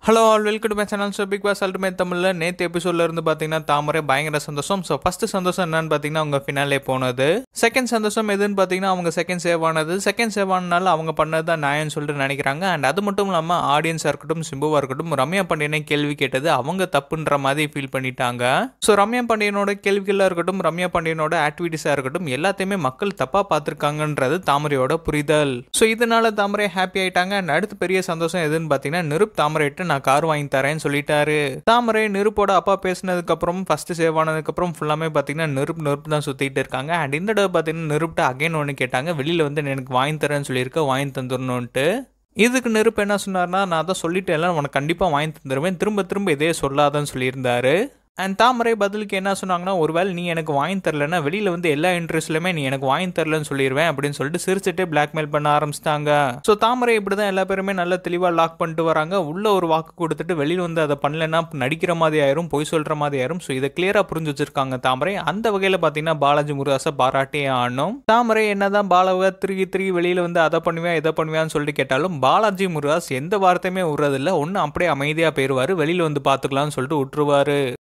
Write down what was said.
Hello all welcome to my channel. So Bigg Boss Ultimate தமிழில் நேற்று எபிசோடில் இருந்து பார்த்தீங்கன்னா தாமரை பயங்கர சந்தோஷம். ஸோ ஃபஸ்ட்டு சந்தோஷம் என்னன்னு பார்த்தீங்கன்னா அவங்க ஃபினாலே போனது. செகண்ட் சந்தோஷம் எதுன்னு பார்த்தீங்கன்னா அவங்க செகண்ட் சேவ் ஆனது. செகண்ட் சேவ் ஆனதுனால அவங்க பண்ணது தான் நியாயம்னு சொல்லிட்டு நினைக்கிறாங்க. அண்ட் அது மட்டும் இல்லாமல் ஆடியன்ஸாக இருக்கட்டும், சிம்புவாக இருக்கட்டும், ரம்யா பாண்டியனை கேள்வி கேட்டது அவங்க தப்புன்ற மாதிரி ஃபீல் பண்ணிட்டாங்க. ஸோ ரம்யா பாண்டியனோட கேள்விகளாக இருக்கட்டும், ரம்யா பாண்டியனோட ஆக்டிவிட்டிஸாக இருக்கட்டும், எல்லாத்தையுமே மக்கள் தப்பாக பார்த்துருக்காங்கன்றது தாமரையோட புரிதல். ஸோ இதனால தாமரை ஹாப்பி ஆயிட்டாங்க. அண்ட் அடுத்து பெரிய சந்தோஷம் எதுன்னு பார்த்தீங்கன்னா நிருப் தாமரைட்டு நான் கார் வாங்கி தரேன்னு சொல்லிட்டாரு. தாமரை நிருப்போட அப்பா பேசினதுக்கு அப்புறம் ஃபர்ஸ்ட் சேவ் ஆனதுக்கு அப்புறம் ஃபுல்லாமே பாத்தீங்கன்னா நிருப் தான் சுத்திட்டு இருக்காங்க. அண்ட் இந்த தடவை பாத்தீங்கன்னா நிருப்ட அகைன் ஒன்று கேட்டாங்க, வெளியில வந்து எனக்கு வாங்கி தரேன்னு சொல்லியிருக்க, வாங்கி தந்துடணும்ட்டு. இதுக்கு நிருப் என்ன சொன்னார்னா, நான் தான் சொல்லிட்டேன், உனக்கு கண்டிப்பா வாங்கி தந்துடுவேன், திரும்ப திரும்ப இதே சொல்லாதன்னு சொல்லியிருந்தாரு. அண்ட் தாமரை பதிலுக்கு என்ன சொன்னாங்கன்னா, ஒருவேளை நீ எனக்கு வாங்கி தரலன்னா வெளியில வந்து எல்லா இன்ட்ரெஸ்ட்லையுமே நீ எனக்கு வாங்கி தரலன்னு சொல்லிடுவேன் அப்படின்னு சொல்லிட்டு சிரிச்சுட்டே பிளாக்மெயில் பண்ண ஆரம்பிச்சிட்டாங்க. ஸோ தாமரை இப்படிதான் எல்லா பேருமே நல்ல தெளிவா லாக் பண்ணிட்டு வராங்க. உள்ள ஒரு வாக்கு கொடுத்துட்டு வெளியில வந்து அதை பண்ணலன்னா நடிக்கிற மாதிரி ஆயிரும், பொய் சொல்ற மாதிரி ஆயிரும். ஸோ இதை கிளியரா புரிஞ்சு வச்சிருக்காங்க தாமரை. அந்த வகையில பாத்தீங்கன்னா பாலாஜி முருகாசை பாராட்டே ஆனும். தாமரை என்னதான் பாலாவை திருகி வெளியில வந்து அதை பண்ணுவேன் இதை பண்ணுவேன்னு சொல்லிட்டு கேட்டாலும் பாலாஜி முருகாஸ் எந்த வார்த்தையுமே விடுறதில்ல. ஒன்னு அப்படியே அமைதியா போயிருவாரு, வெளியில வந்து பாத்துக்கலாம்னு சொல்லிட்டு விட்டுருவாரு.